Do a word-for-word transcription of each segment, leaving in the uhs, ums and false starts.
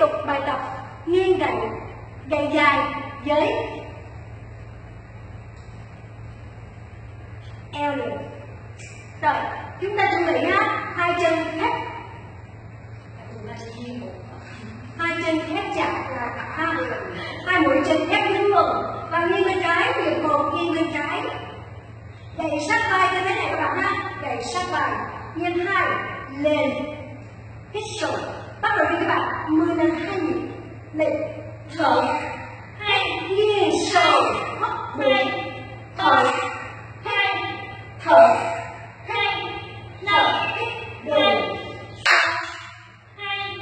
tục bài tập nghiêng gậy, gậy dài với eo liền. Rồi, chúng ta chuẩn bị ha, hai chân khép, hai chân khép chặt là hai, hai mũi chân khép đứng vững và nghiêng bên trái, việc một nghiêng bên trái, gậy sát vai như thế này các bạn ha, gậy sát vai, nghiêng hai, lên, hít sâu, bắt đầu đi các bạn, mười lần hai nhịp, lên, thở, hai, nghiêng sâu, hấp bụng, thở, hai, thở, hai, nở, hít, đường, hai,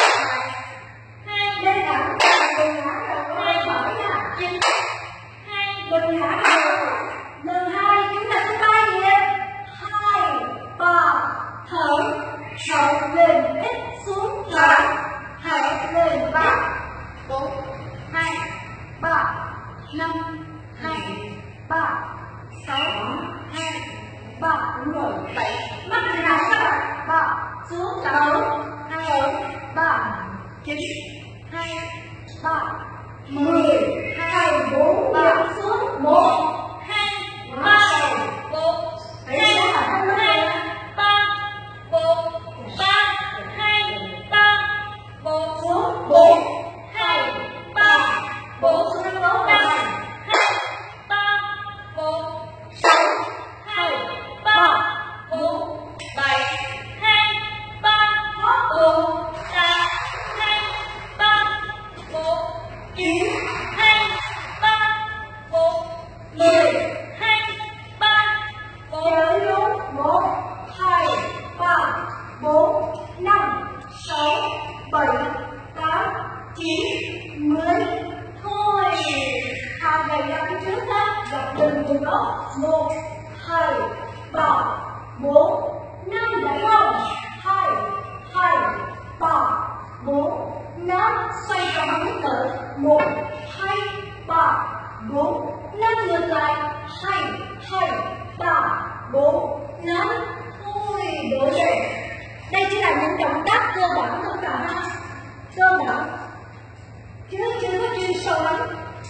hai, lên thẳng, đừng ngã rồi, có ai mở nha, hai, đừng ngã rồi, lần hai, chúng ta sẽ ba nhịp, hai, ba, thở, thở lên, hít xuống, thở, thở lên, ba, bốn, hai, ba, năm, hai, ba, sáu, hai, ba, đúng rồi, bảy, mắt nhìn lại các bạn, ba, xuống, thở, hai, ba, chín, hai, ba, mười, hai, bốn, ba, xuống, một, hai, ba, bốn, hai, hai, ba, bốn, ba, hai, ba, bốn, xuống, bốn, hai, ba, bốn, xuống, bốn, năm, hai, ba, bốn, sáu, hai, ba, bốn, bảy, hai, ba, bốn, tám, hai, ba, bốn, chín, hai, ba, bốn, mười, hai, ba, bốn, một, hai, ba, bốn, năm, sáu, bảy, tám, chín, mười, thôi, hai gầy ra phía trước đó, gặp đừng từ đó, một, hai, ba, bốn, năm, lại không, hai, hai, ba, bốn, năm, xoay tròn hết cỡ, một, hai, ba, bốn, năm, ngược lại, hai, hai, ba, bốn, năm, thôi, đổ về. Đây chỉ là những động tác cơ bản thôi cả ha, cơ bản, chứ chưa có chuyên sâu lắm.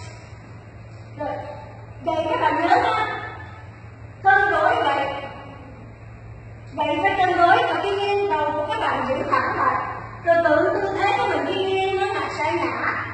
Rồi, vậy các bạn nhớ ha, cân đối vậy, vậy với cân đối và cái nghiêng đầu của các bạn giữ thẳng lại, rồi tự tư thế của mình đi nghiêng nó là sẽ ngã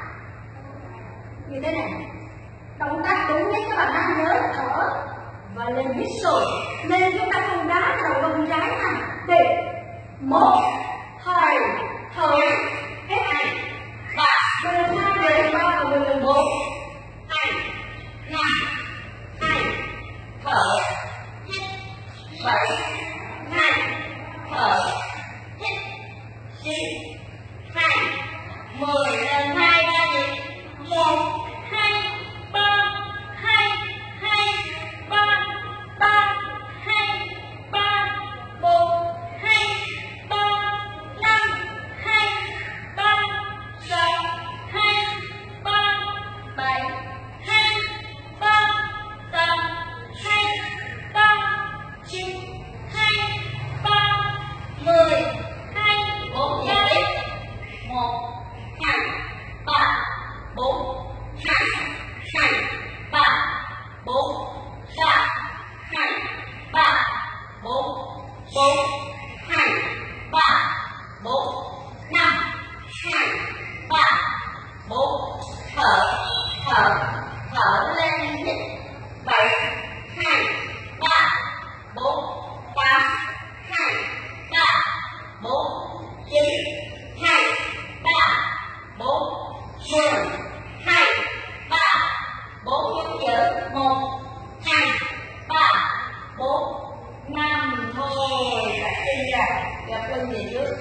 như thế này. Động tác đúng nhất các bạn đã nhớ thở và lên hít sâu, nên chúng ta không đá đầu lưng trái này. Đi, một, hai, thở, hết, ba, lần hai, lần ba và lần một, hai, năm, hai, thở, hít, bảy, hai, thở, hít, chín, hai, mười, lần hai, ba nhịp, một, hai, ba, hai, hai, ba, ba, hai, ba, bốn, hai, ba, năm, hai, ba, sáu, hai, ba, bảy, hai, ba, tám, hai, ba, chín, hai, ba, mười, hai, bốn, nhịp, một, hai, ba, bốn, hai, hai, ba, bốn, ba, hai, ba, bốn, bốn, hai, ba, bốn, năm, hai, ba, bốn, thở, thở, thở lên hít, bảy, hai, ba, bốn, tám, hai, ba, bốn, chín, hai, ba, bốn, mười, hai, ba, bốn, nhấn giữ, một, hai, ba, bốn, năm, thôi, đặt chân ra, gập lưng về trước,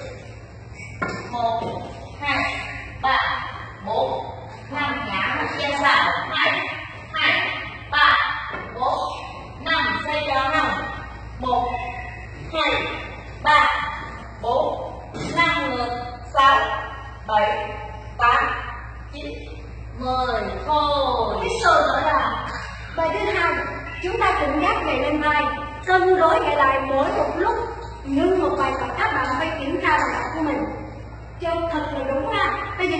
một, hai, ba, bốn, năm, ngã mặt ra sau, hai, hai, ba, bốn, năm, xoay tròn năm, một, hai, ba, bốn, năm, ngược, sáu, bảy, tám, chín, mười, thôi. Cái sơ thở ra. Bài thứ hai, chúng ta cùng gác gậy lên vai, cân đối gậy lại mỗi một lúc, nhưng một bài tập các bạn phải kiểm tra bài tập của mình cho thật là đúng ha. Bây giờ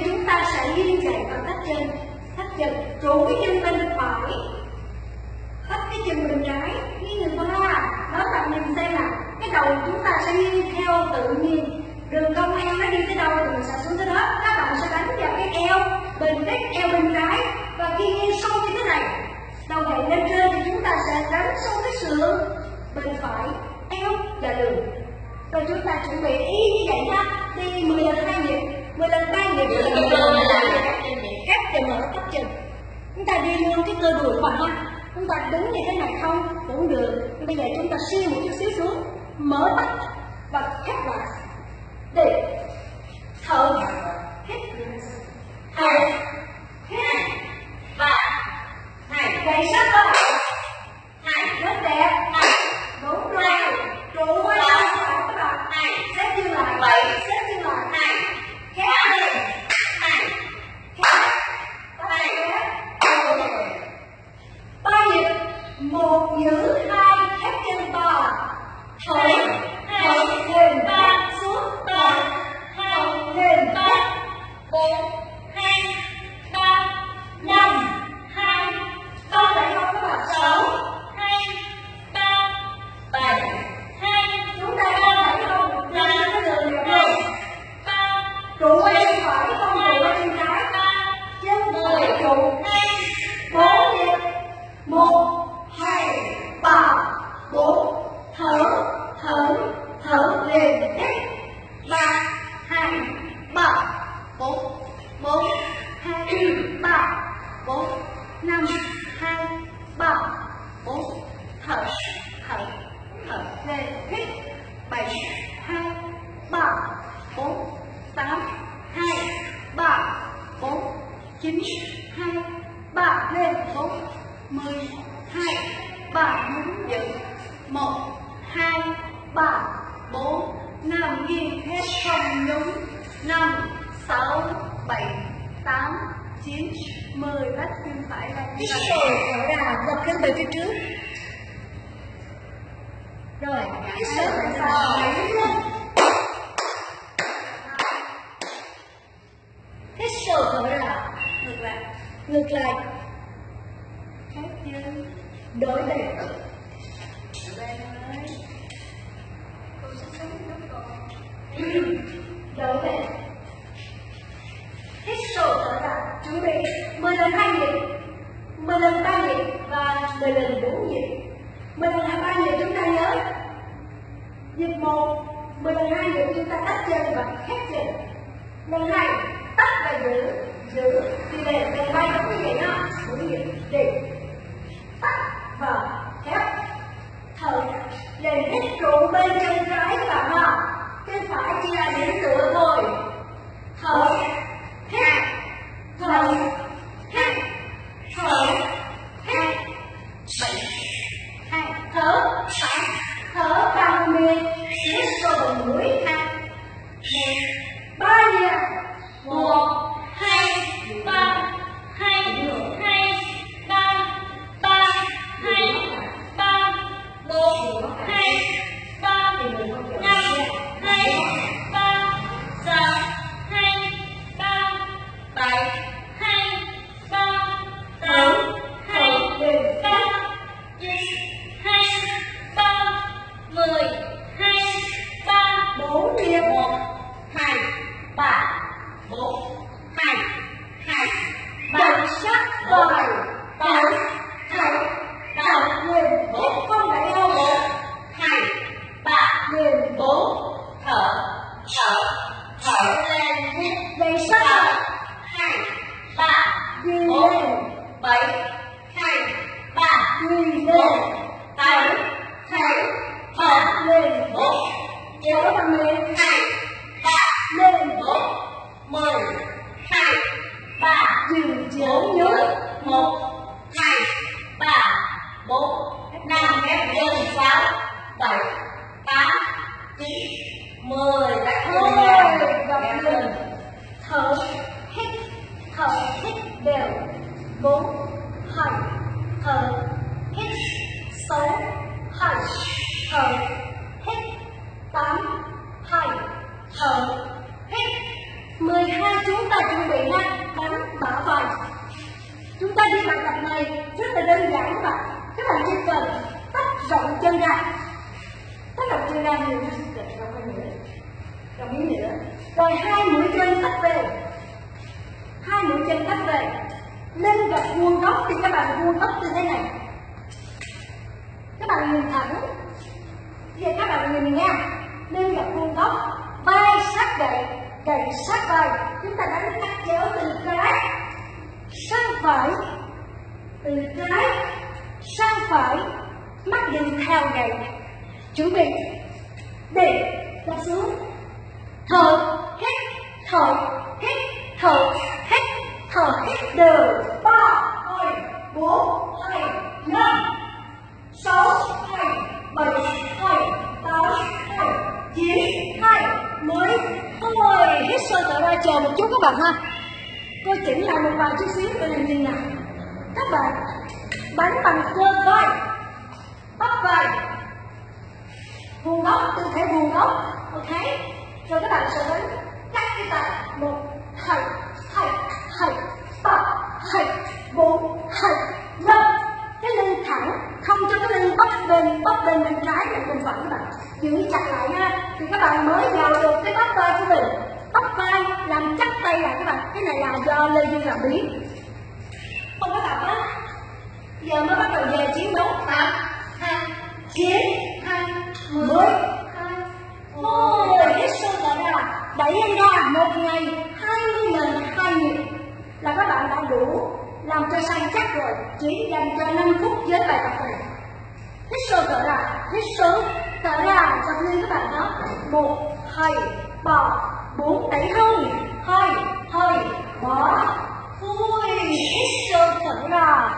như vậy và tách chân, tách chân, trụ cái chân bên phải, tách cái chân bên trái, nghiêng người qua. Đó, bạn nhìn xem nào, cái đầu chúng ta sẽ nghiêng theo tự nhiên, đường cong eo nó đi tới đâu thì mình sẽ xuống tới đó. Các bạn sẽ đánh vào cái eo bên cái eo bên trái, và khi nghiêng sâu như thế này, đầu gậy lên trên thì chúng ta sẽ đánh xuống cái sườn bên phải, eo và đường. Rồi chúng ta chuẩn bị y như vậy nha, đi mười lần hai nhịp, mười lần ba nhịp, mười lần mười lần các chân mở các chân. Chúng ta đi luôn cái cơ đùi vào ha. Chúng ta đứng như thế này không cũng được. Bây giờ chúng ta siêu một chút xíu xuống, mở mắt và khép lại. Đi, thở, hít, thở, hít, ba, hai, gậy sát đó, hai, rất đẹp, hai, đúng rồi, trụ qua các bạn, hai, xếp chân lại, bảy, xếp chân lại, hai, khép lên, hai, khép, ba, khép, ba nhịp, một giữ hai, khép chân ba, thở, thở, lên ba, xuống ba, hai, lên ba, bốn, hai, ba, năm, hai, ba, bảy không các bạn, sáu, hai, ba, bảy, hai, chúng ta đang bảy không, năm cái đường đẹp rồi, ba, trụ qua chân phải không, trụ qua chân trái, ba, chân mười, trụ, hai, bốn nhịp, một, hai, ba, bốn, thở, thở, thở lên, hết, ba, hai, ba, bốn, bốn, hai, ba, bốn, năm, hai, ba, bốn, thở, thở, thở lên, hít, bảy, hai, ba, bốn, tám, hai, ba, bốn, chín, hai, ba, lên, bốn, mười, hai, ba, đứng giữ, một, hai, ba, bốn, năm, nghiêng hết không nhún, năm, sáu, bảy, tám, chín, mười, vắt chân phải ra, hít sâu thở ra, gập lên về phía trước, rồi hít sâu thở ra, đẩy lên, hít sâu thở ra, ngược lại, ngược lại, hết chân, đổi bền, đổi bền, hít sâu thở ra, chuẩn bị mười lần hai nhịp, mười lần ba nhịp và mười lần bốn nhịp. Mười lần hai ba nhịp chúng ta nhớ, nhịp một, mười lần hai nhịp chúng ta tách chân và khép chân. Lần hai tách và giữ, giữ thì để lần ba giống như vậy đó, bốn nhịp đi, tách và khép, thở lên, hít trụ bên chân trái các bạn ha, chân phải chỉ là điểm tựa thôi, thở, hít, thở, hít, thở, hít, bảy, hai, thở, tám, thở bằng miệng, hít sâu bằng mũi, hai, một, ba nhịp, một, hai, ba, hai, hai, ba, ba, hai, ba, bốn, hai, ba, năm, hai, ba, sáu, hai, ba, bảy, hai, ba, tám, hai, ba, chín, hai, ba, mười, hai, ba, bốn nhịp, một, hai, ba, bốn, hai, hai, ba, sát rồi, tám, hai, ba, lên, bốn, không phải đâu, một, hai, ba, lên, bốn, thở, thở, thở lên, hít, dây sát, hai, ba, đi lên, bảy, hai, ba, đi lên, tám, hai, thở lên, bốn, kéo bằng miệng, hai, ba, lên, bốn, mười, hai, ba, dừng chữ nhớ, một, hai, ba, bốn, năm, ép chân, sáu, bảy, tám, chín, mười, các thôi, gập lên, thở, hít, thở, hít đều, bốn, hai, thở, hít, sáu, hai, thở, hít, tám, hai, thở, hít, mười hai chúng ta chuẩn bị ha, đánh bả vai. Chúng ta đi bài tập này rất là đơn giản các bạn. Các bạn chỉ cần tách rộng chân ra, tách rộng chân ra nhiều nó sẽ kịch rộng hơn nữa, rộng miếng nữa. Rồi hai mũi chân tách về, hai mũi chân tách về, lưng gập vuông góc thì các bạn vuông góc như thế này. Các bạn nhìn thẳng, vậy các bạn nhìn nha, lưng gập vuông góc, vai sát gậy, gậy sát vai. Chúng ta đánh cắt chéo từ trái sang phải, từ trái sang phải, mắt nhìn theo gậy. Chuẩn bị, để đặt xuống, thở hít, thở hít, thở hít, thở hít đều. Ba, hai, bốn, hai, năm, sáu, hai, bảy, hai, tám, hai, chín, hai, mười. Thôi, hít sâu thở ra, chờ một chút các bạn ha. Tôi chỉnh lại một vài chút xíu để làm nhìn nào. Các bạn bắn bằng cơ vai, bắp vai, vuông góc, tư thế vuông góc, ok. Rồi các bạn sẽ đánh các cái tay, một, hai, hai, hai, ba, hai, bốn, hai, năm. Cái lưng thẳng, không cho cái lưng bắp bên bắp bên bên trái và bên phải các bạn. Giữ chặt lại ha, thì các bạn mới vào được cái bắp vai của mình. Bắp vai làm chắc tay lại các bạn. Cái này là do Lê Duy làm biết. Không có tập á. Giờ mới bắt đầu về chiến đấu. Tám, hai, chín, hai, mười. Thôi, hít sâu thở ra, đẩy anh ra một ngày hai mươi lần hai nhịp là các bạn đã đủ làm cho săn chắc rồi. Chỉ dành cho năm phút với bài tập này. Hít sâu thở ra, hít sâu thở ra, tập lên các bạn đó. Một, hai, ba, bốn, đẩy hông, hai, hai, ba, vui, hít sâu thở ra.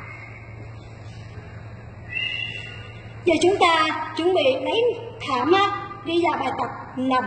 Giờ chúng ta chuẩn bị lấy thảm á, đi vào bài tập nằm.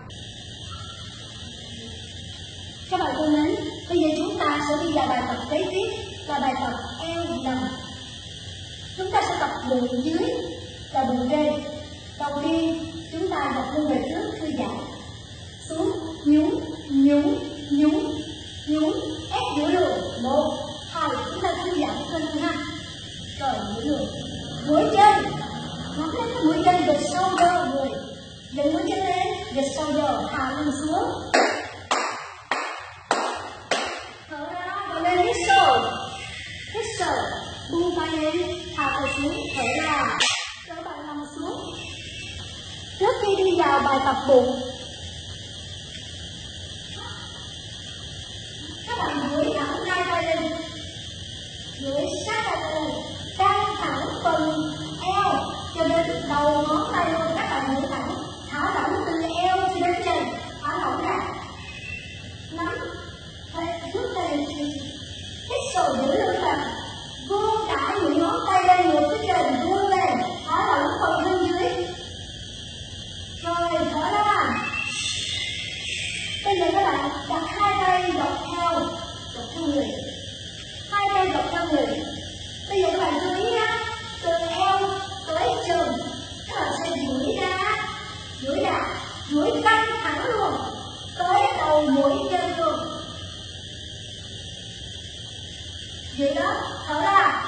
Các bạn thân mến, bây giờ chúng ta sẽ đi vào bài tập kế tiếp là bài tập eo nằm. Chúng ta sẽ tập bụng dưới và bụng trên. Đầu tiên chúng ta đặt lưng về trước thư giãn, xuống nhún nhún nhún nhún, ép giữa đường. Một, hai, chúng ta thư giãn thân ha. Rồi giữa đường, mũi chân nắm lấy cái mũi chân về sau đơ người, dẫn mũi chân lên về sau đơ, hạ lưng xuống. Thở ra và lên, hít sâu, hít sâu, buông tay lên, hạ tay xuống, thở ra. Các bạn nằm xuống. Trước khi đi vào bài tập bụng, các bạn duỗi thẳng hai tay lên, duỗi sát hai tay lên, căng thẳng phần eo cho đến đầu ngón tay luôn. Các bạn duỗi thẳng, thả lỏng từ eo cho đến chân, thả lỏng ra, nắm trước tay hít sâu giữ lưng bạn, vươn cả những ngón tay lên ngược phía trên, vươn lên, thả lỏng phần thân dưới. Rồi thở ra. Bây giờ các bạn đặt hai tay dọc theo, dọc theo người, hai tay dọc theo người. Bây giờ các bạn chú ý nha, từ eo tới chân, các bạn sẽ duỗi ra, duỗi ra, duỗi căng thẳng luôn, tới đầu mũi chân luôn. Vậy đó, thở ra.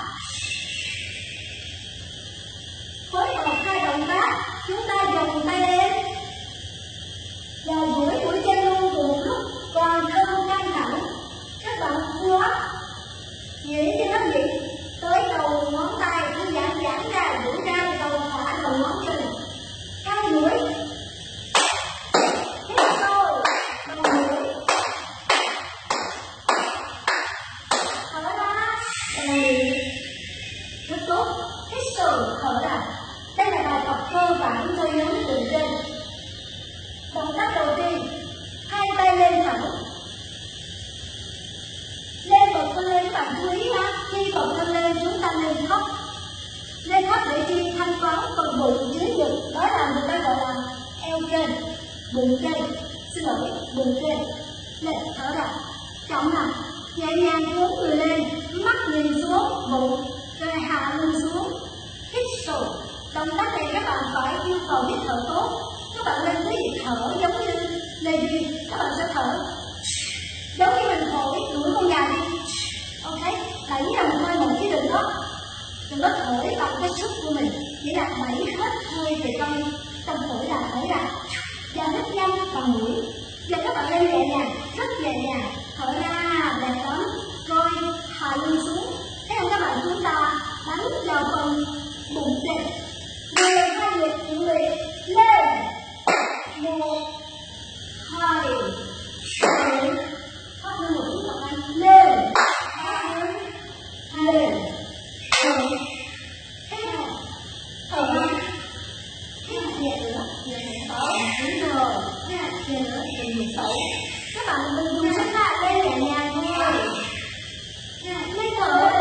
Phối hợp hai động tác, chúng ta dùng tay lên và duỗi mũi chân luôn cùng một lúc, toàn thân căng thẳng. Các bạn quá duỗi cho nó nhịp tới đầu ngón tay, thư giãn giãn ra, duỗi ra đầu thả đầu ngón chân, căng duỗi, hít sâu, đầu duỗi, thở ra, đây rất tốt, hít sâu, thở ra. Đây là bài tập cơ bản cho nhóm từ trên. Động tác đầu tiên, hai tay lên thẳng, lên bật thân lên. Các bạn chú ý ha, khi bật thân lên chúng ta lên thấp, lên thấp để chi thanh toán phần bụng dưới ngực, đó là người ta gọi là eo trên, bụng trên, xin lỗi, bụng trên. Lên, thở ra, chậm nè, nhẹ nhàng cuốn người lên, mắt nhìn xuống bụng, rồi hạ lưng xuống, hít sâu. Động tác này các bạn phải yêu cầu hít thở tốt. Các bạn lên cái nhịp thở giống như Lê Duy, các bạn sẽ thở bạn đừng dùng sức lại lên nhẹ nhàng nha. Lên thở.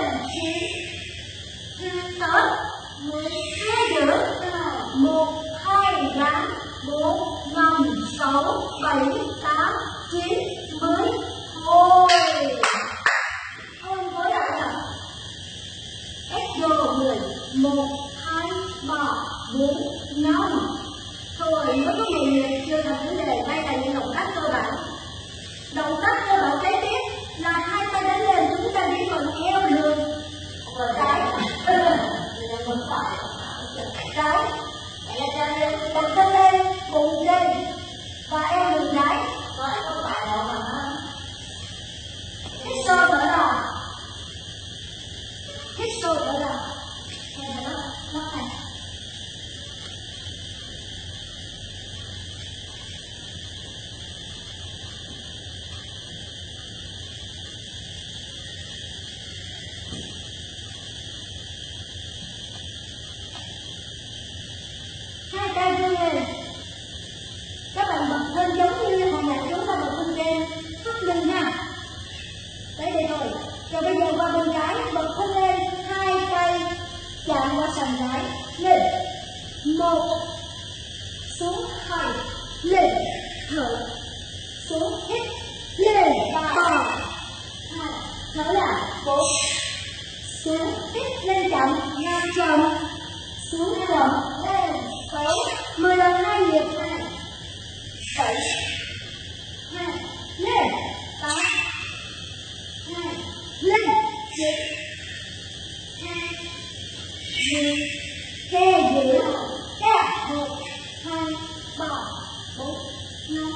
Thở. Hai giữa. Một, hai, ba, bốn, năm, sáu, bảy, tám, chín, mười. Thôi. Không có lại nào. Ép vô mười. Một, hai, ba, bốn, năm. Thôi, nếu có gì liệt chưa thành vấn đề, đây là những động tác cơ bản. Động tác cơ bản kế tiếp là hai tay đánh lên, chúng ta đi phần eo lưng. Rồi cái. Một phải. Cái. Đặt thân lên, bụng trên. Và eo lưng cái. Rồi, không phải đâu mà. Hít sâu thở ra. Hít sâu thở ra. Nghe nó nó thành. Hai tay đưa lên. Các bạn bật thân giống như hồi nãy chúng ta bật thân trên, thắt lưng ha. Đấy đây thôi. Rồi bây giờ qua bên trái, bật thân lên, hai tay chạm qua sàn trái, lên. Một, xuống, hai, lên, thở, xuống, hít, lên, ba, hai, thở lại, bốn, xuống, hít, lên chậm, ngang chậm, xuống chậm, lên, sáu, mười lần hai nhịp, hai, bảy, hai, lên, tám, hai, lên, chín, hai, mười, khe giữa, khe, một, hai, ba, bốn, năm,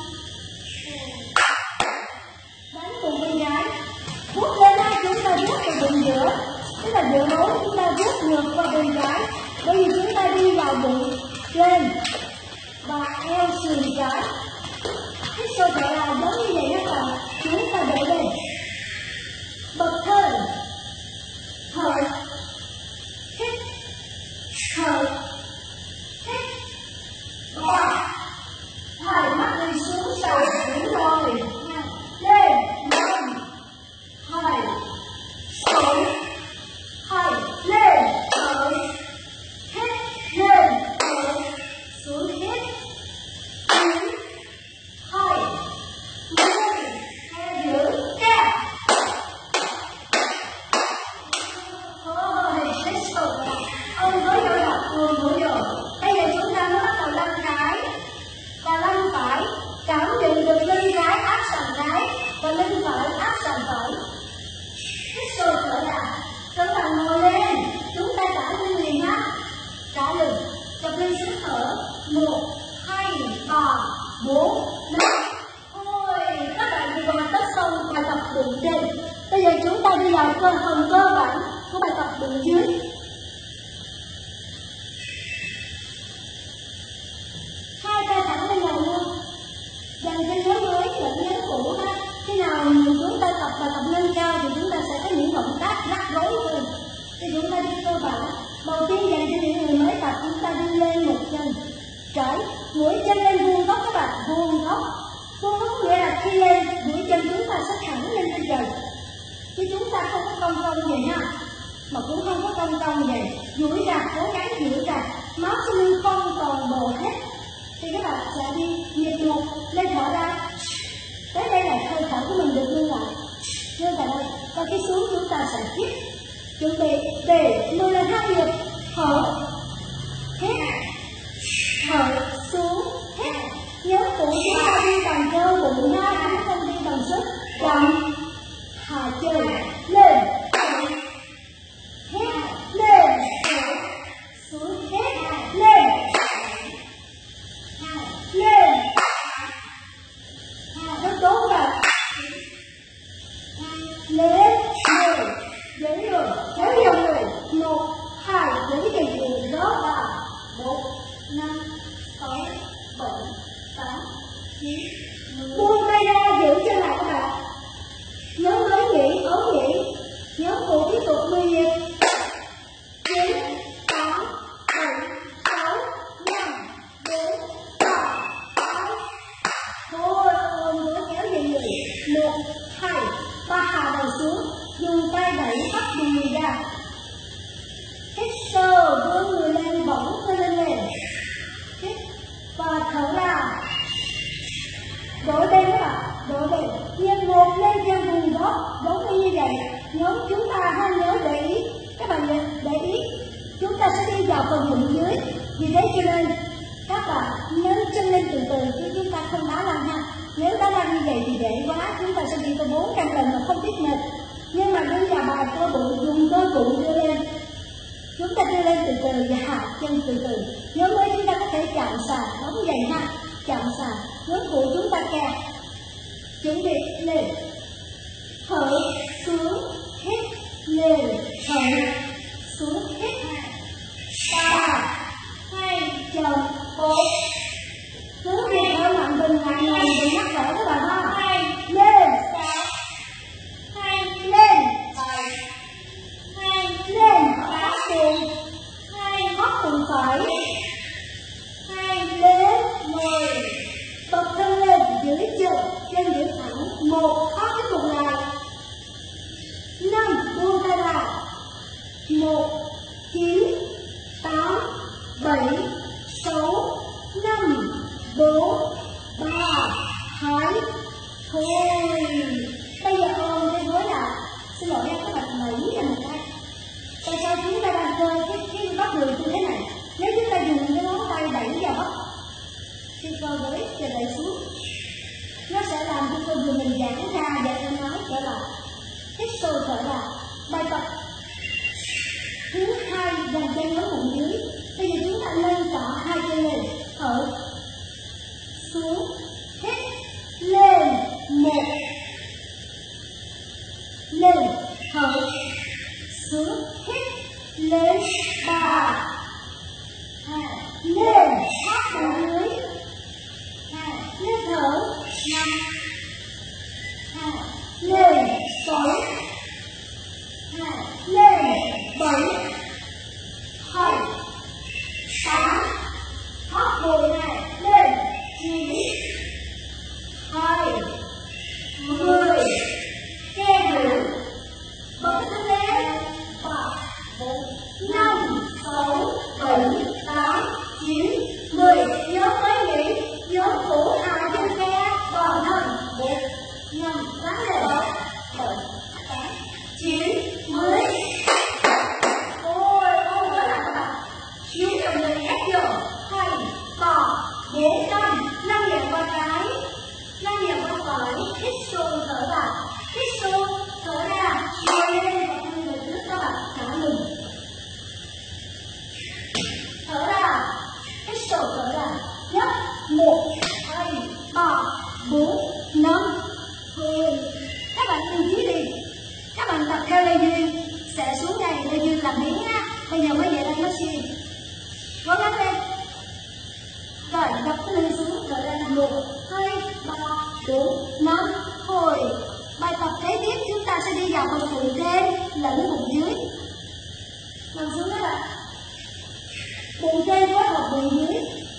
đánh cùng bên trái, vuốt lên hai chúng ta vuốt vào bụng giữa, tức là giữa nối chúng ta vuốt ngược qua bên trái, bởi vì chúng ta đi vào bụng trên và eo sườn trái. Hít sâu thở ra giống như vậy các bạn, chúng ta đẩy lên, bật thân, thở, hít, thở, hít, ba, hai mắt đi xuống sàn đúng rồi, lên, năm, hai, sáu, hai, lên, thở, hít, lên, thở, xuống hít, chín, hai, mười, khe giữ, khe. Thôi, hết sâu rồi. Ông với rồi là ôm với rồi. Bây giờ chúng ta mới bắt đầu lăn trái và lăn phải, cảm nhận được lưng trái áp sàn trái và lưng phải áp sàn phải. Hít sâu thở ra. Các bạn ngồi lên, chúng ta trả lưng liền nhá. Trả lưng, cặp lưng xuống thở. Một, hai, ba, bốn, năm. Thôi, các bạn vừa hoàn tất xong bài tập bụng trên. Bây giờ chúng ta đi vào cơ phần cơ bản của bài tập bụng dưới. Hai tay thẳng lên đầu luôn, dành cho nhóm mới lẫn nhóm cũ ha. Khi nào chúng ta tập bài tập nâng cao thì chúng ta sẽ có những động tác rắc rối hơn. Thì chúng ta đi cơ bản. Đầu tiên dành cho những người mới tập, chúng ta đi lên một chân trái, mũi chân lên vuông góc các bạn, vuông góc. Vuông góc nghĩa là khi lên, mũi chân chúng ta sẽ thẳng lên trên trời. Chứ chúng ta không có cong cong vậy ha, mà cũng không có cong cong vậy. Duỗi ra, cố gắng duỗi ra, máu trên lưng không toàn bộ hết. Thì các bạn sẽ đi nhịp một, lên thở ra. Tới đây là hơi thở của mình được ngưng lại. Ngưng tại đây. Và khi xuống chúng ta sẽ hít. Chuẩn bị về mười lần hai nhịp. Thở, hít, thở, xuống, hít. Nhớ cụ chúng ta đi bằng cơ bụng ha, chúng không đi bằng sức. Chậm, hạ chân, lên, hít, lên, xuống, hít, lên, lên. Rất tốt các bạn. Lên, mười, đến rồi, kéo dòng người. Một, hai, đến dần dần đó. Ba, bốn, năm, sáu, bảy, tám, chín, mười. Buông tay ra, giữ chân lại các bạn. Nhớ mới nghỉ, ốm nghỉ. Nhớ cụ tiếp tục mười nhịp. Chín, tám, bảy, sáu, năm, bốn, ba, hai. Thôi, ôm nữa kéo dần người. một, hai, ba hạ đầu xuống, dùng tay đẩy bắt đùi người ra. Hít sâu, đưa người lên, bỗng cơ lên lên. Hít và thở ra. Đổi bên các bạn, đổi bên. Nhịp một lên theo vùng gót, giống như vậy. Nhóm chúng ta hãy nhớ để ý, các bạn nhớ để ý. Chúng ta sẽ đi vào phần bụng dưới, vì thế cho nên các bạn nhấn chân lên từ từ chứ chúng ta không đá lăn ha. Nếu đá lăn như vậy thì dễ quá, chúng ta sẽ đi tới bốn trăm lần mà không biết mệt. Nhưng mà nếu nhà bài cơ bụng dùng cơ bụng đưa lên, chúng ta đưa lên từ từ và hạ chân từ từ. Nhớ mới chúng ta có thể chạm sàn, giống vậy ha, chạm sàn. Nhóm cụ chúng ta kè, chuẩn bị lên, thở xuống, hít lên, thở xuống, hít ba, hai, chồng, bốn. Cứ việc thở nặng bình nặng nề đừng mắc cỡ các bạn ha. Hai, lên, sáu, hai, lên, bảy, hai, lên, tám cùng, hai, hót cùng phải, hai, lên, mười. Bật thân lên, giữ chân, chân giữ thẳng, một, hót cái cùng lại. Năm, buông tay ra. Một, chín, tám, bảy, sáu, năm, bốn, ba, hai, thôi. Bây giờ ôm cái gối là, xin lỗi nha các bạn, đẩy ra một cái. Tại sao chúng ta đang chơi cái, cái bắp đùi như thế này? Nếu chúng ta dùng cái ngón tay đẩy vào bắp cái cơ gối và đẩy xuống, nó sẽ làm cho cơ đùi mình giãn ra và em nói trở lại. Hít sâu thở ra. Bài tập thứ hai dành cho nhóm bụng dưới. Bây giờ chúng ta lên cả hai chân lên, thở xuống, hít lên, một, lên, thở xuống, hít lên, ba, hai, lên, áp vào dưới, hai, lên thở, năm, hai, lên, sáu, hai, lên, bảy, hai, tám, hót mười này, lên, chín, hai, mười, che đủ, bật thân lên, ba, bốn, năm, sáu, bảy, tám, chín, mười. Nhớ mấy nhỉ? Nhớ cổ hạ chân khe, còn thân, bốn, năm, tám, bảy, tám, chín, mười. Ôi, ôi, quá là các bạn. Chiếu dòng người ép vô, hai, ba, bốn, năm, năm nhẹ qua trái, năm nhẹ qua phải, hít sâu thở ra, hít sâu thở ra, ngồi lên và thân về trước các bạn, thả lưng. Thở ra, hít sâu thở ra, nhấp, một, hai, ba, bốn, năm, mười. Các bạn lưu ý đi, các bạn tập theo Lê Duyên sẽ xuống đây, Lê Duyên làm biến á. Bây giờ mới về đây nó xuyên, cố gắng lên. Rồi đập cái lưng xuống, rồi đây là một, hai, ba, bốn, năm, hồi. Bài tập kế tiếp chúng ta sẽ đi vào phần phụ trên lẫn bụng dưới. Nằm xuống các bạn, bụng trên phối hợp bụng dưới.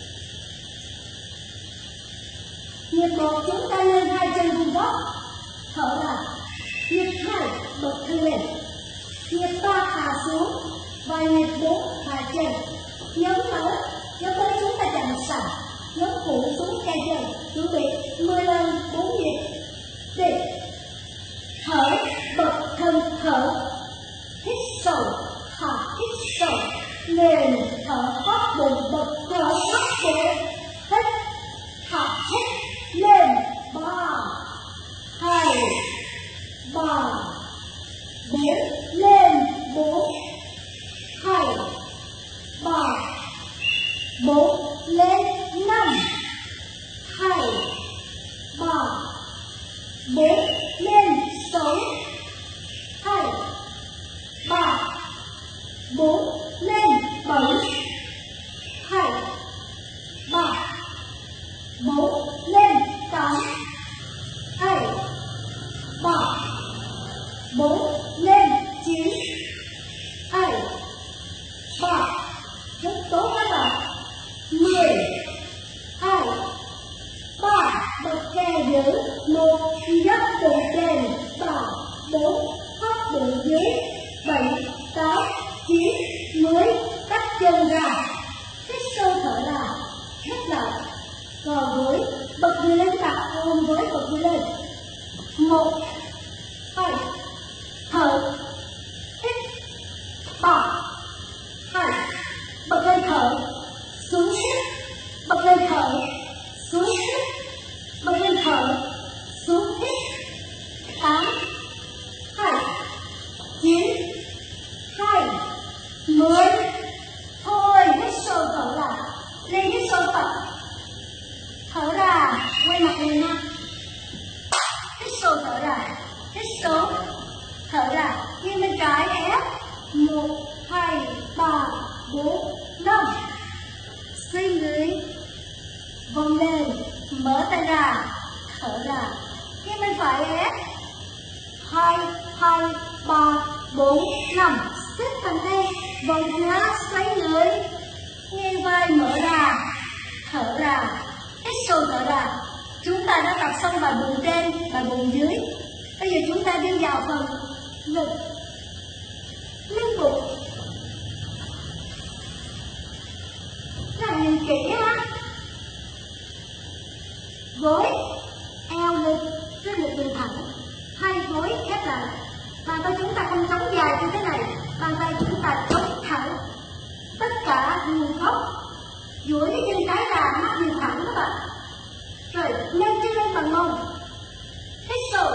Nhịp một chúng ta lên hai chân vuông góc, thở ra. Nhịp hai bật thân lên. Nhịp ba hạ xuống và nhịp bốn hạ chân. Nhấn thở, nhấn tới chúng ta chạm sàn, nhấn phụ xuống cây chân. Chuẩn bị mười lần bốn nhịp. Đi. Thở, bật thân thở. Hít sâu, hạ hít sâu. Lên, thở hót bụng, bật thở hót bụng. Hít, hạ hít, lên. Ba, hai, ba, bốn, lên, bốn, hai, ba, bốn, lên, năm, hai, ba, bốn, lên, sáu, hai, ba, bốn, lên, bảy, hai, ba, bốn, lên, tám, hai, ba, bốn, lên, chín, hai, ba, rất tốt các bạn. Mười, hai, ba, bật kè giữ, một, dốc một, hai, thở, hít, ba, hai, bật lên thở, xuống hít, bật lên thở, xuống hít, bật lên thở, xuống hít, tám, hai, chín, hai, mười. Thôi, hít sâu thở ra, lên hít sâu tập, thở ra, quay mặt lên nha. Hít sâu thở ra, hít sâu, thở ra, nghiêng bên trái ép, một, hai, ba, bốn, năm. Xoay người, vòng lên, mở tay ra, thở ra, nghiêng bên phải ép, hai, hai, ba, bốn, năm. Xếp bàn tay, vòng ra, xoay người, nghiêng vai mở ra, thở ra, hít sâu thở ra. Chúng ta đã tập xong bài bụng trên, bài bụng dưới. Bây giờ chúng ta đi vào phần ngực, lưng bụng. Các bạn nhìn kỹ ha. Gối, eo ngực trên một đường thẳng, hai gối khép lại. Bàn tay chúng ta không chống dài như thế này, bàn tay chúng ta chống thẳng. Tất cả vuông góc, duỗi cái chân trái ra, mắt nhìn thẳng các bạn. Rồi lên chân lên bằng mông, hít sâu,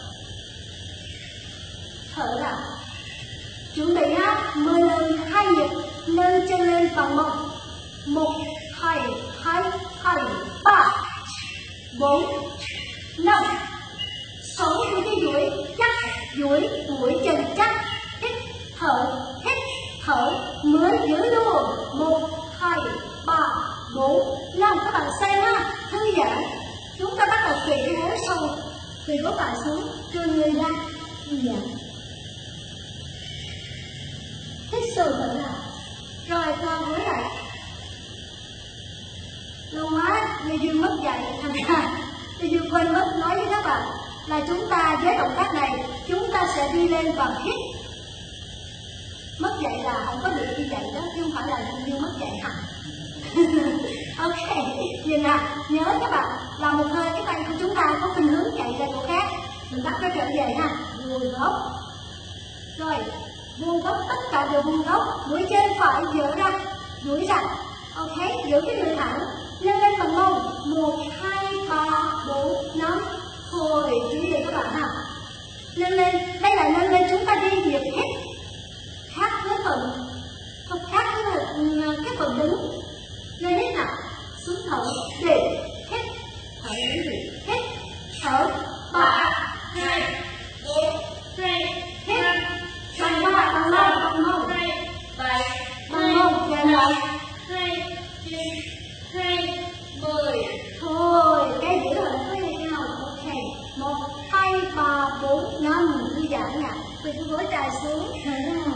thở ra. Chuẩn bị ha, mười lần hai nhịp, nâng chân lên bằng mông. Một, hai, hai, hai, ba, bốn, năm, sáu. Duỗi cái duỗi chắc, duỗi duỗi chân chắc, hít thở, hít thở, mới giữ luôn. Một, hai, ba, bốn, năm. Các bạn xem ha, thư giãn. Chúng ta bắt đầu khuỵu cái gối sâu, khuỵu gối phải xuống, đưa người ra, thư giãn. Hít sâu thở ra, rồi co gối lại. Lâu quá, Lê Dương mất dạy, thành ra Lê Dương quên mất nói với các bạn là chúng ta với động tác này chúng ta sẽ đi lên bằng hít. Mất dạy là không có được như vậy đó, chứ không phải là Lê Dương mất dạy hả? Ok, nhìn nè, nhớ các bạn là một hơi cái tay của chúng ta có khuynh hướng chạy ra chỗ khác, mình bắt nó trở về ha, vuông góc. Rồi, vuông góc, tất cả đều vuông góc, mũi trên phải dỡ ra, duỗi ra. Ok, giữ cái người thẳng, nâng lên bằng mông. Một, hai, ba, bốn, năm. Thôi, chuẩn bị các bạn ha. Nâng lên, đây là nâng lên chúng ta đi nhịp hít. Khác với phần, không khác với cái phần đứng. Lên hít nào, xuống thở, để hít, thở đi, hít, thở, ba, hai, bốn, hai, hít, bằng ba, bằng ba, bằng mông, bảy, bằng mông, dần lại, hai, chín, hai, mười. Thôi, cái giữ lại với nhau, ok. Một, hai, ba, bốn, năm, thư giãn nè, từ cái gối trài xuống, thở ra.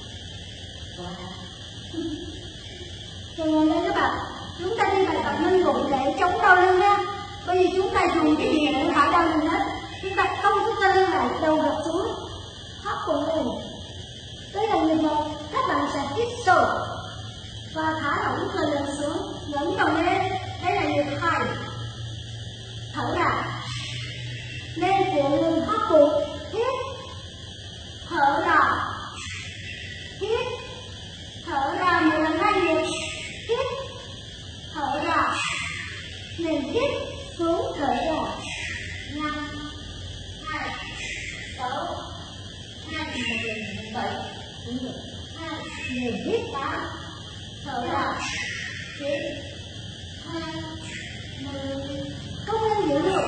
Rồi ngồi lên các bạn, chúng ta đi bài tập lưng bụng để chống đau lưng ha. Bây giờ chúng ta dùng cái gì để không phải đau lưng hết. Chúng ta không chúng ta lưng lại, đầu gập xuống, thấp bụng lên. Đây là nhịp một, các bạn sẽ hít sâu và thả lỏng cơ lên xuống, ngẩng đầu lên. Đây là nhịp hai, thở ra, lên cuộn lưng thấp bụng, hít, thở ra, hít, thở ra. Một lần hai nhịp, hít, thở ra, lên hít, xuống, thở ra. Năm, hai, sáu, hai, bảy, hai, liền hít tám, thở ra, chín, hai, mười. Không nên giữ được.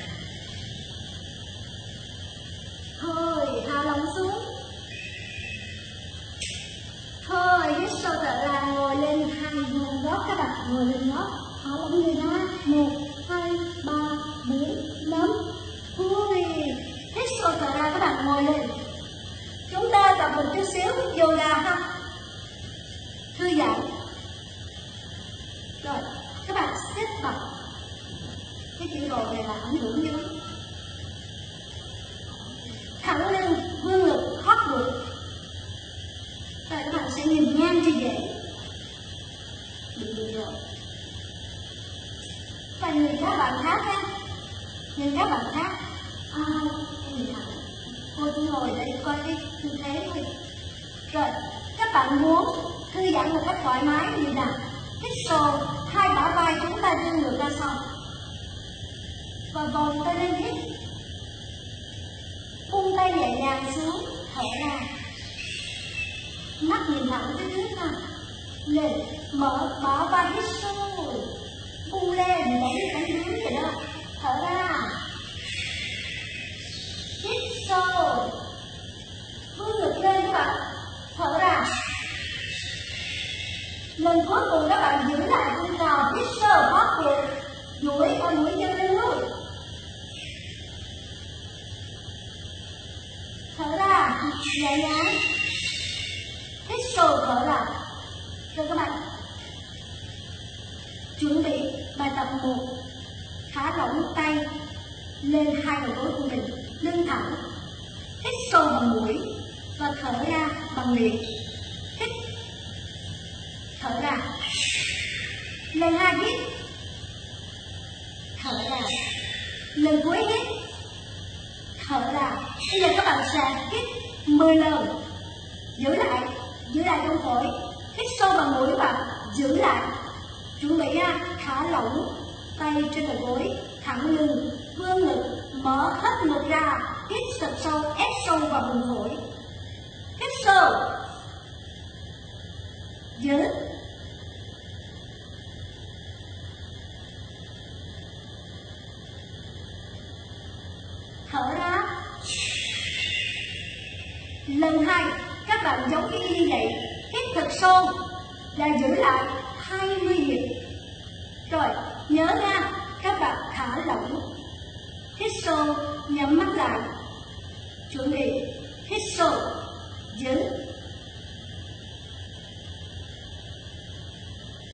Thôi, thả lỏng xuống. Thôi, hít sâu thở ra, ngồi lên hai vuông góc các bạn, ngồi lên góc, thả lỏng người ra. Một, hai, ba, bốn, năm. Thôi, hít sâu thở ra các bạn, ngồi lên. Chúng ta tập một chút xíu yoga ha, thư giãn. Rồi, các bạn xếp bằng. Cái chữ đồ này là ấn ngồi để coi cái tư thế thôi. Rồi, các bạn muốn thư giãn một cách thoải mái thì nào, hít sâu, hai bả vai chúng ta đưa ngược ra sau và vòng tay lên hít, buông tay nhẹ nhàng xuống, thở ra, mắt nhìn thẳng tới trước nào, lên, mở bả vai hít sâu, buông lên, đẩy cánh dưới vậy đó, thở ra, hít sâu, vươn ngực lên các bạn, thở ra. Lần cuối cùng các bạn giữ lại chân nào, hít sâu, phát cuộc, duỗi ở mũi chân lên luôn. Thở ra, nhẹ nhàng, hít sâu, thở ra. Rồi các bạn chuẩn bị bài tập một, thả lỏng tay lên hai đầu gối của mình, lưng thẳng, hít sâu bằng mũi và thở ra bằng miệng. Hít, thở ra, lần hai hít, thở ra, lần cuối hít, thở ra. Bây giờ các bạn sẽ hít mười lần, giữ lại, giữ lại trong phổi, hít sâu bằng mũi các bạn, giữ lại. Chuẩn bị ha, thả lỏng tay trên đầu gối, thẳng lưng, vươn ngực, mở hết ngực ra, hít thật sâu, ép sâu vào vùng phổi. Hít sâu, giữ, thở ra. Lần hai, các bạn giống như như vậy, hít thật sâu và giữ lại hai mươi nhịp. Rồi, nhớ nha, các bạn thả lỏng, hít sâu, nhắm mắt lại, chuẩn bị, hít sâu, giữ,